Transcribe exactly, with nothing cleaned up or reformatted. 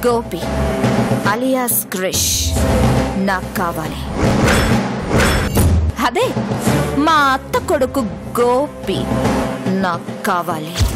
Gopi alias Krish నాకు కావాలి. అదే మా అత్త కొడుకు గోపి నాకు కావాలి.